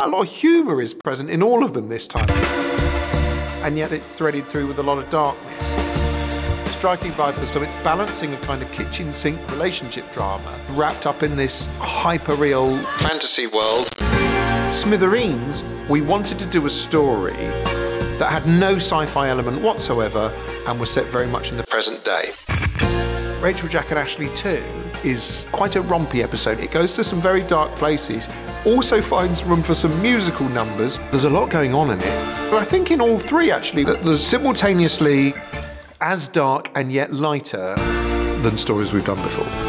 quite a lot of humour is present in all of them this time. And yet it's threaded through with a lot of darkness. Striking vibe as though it's balancing a kind of kitchen sink relationship drama wrapped up in this hyper-real fantasy world. Smithereens, we wanted to do a story that had no sci-fi element whatsoever and was set very much in the present day. Rachel, Jack and Ashley 2 is quite a rompy episode. It goes to some very dark places, also finds room for some musical numbers. There's a lot going on in it. But I think in all three actually, that there's simultaneously as dark and yet lighter than stories we've done before.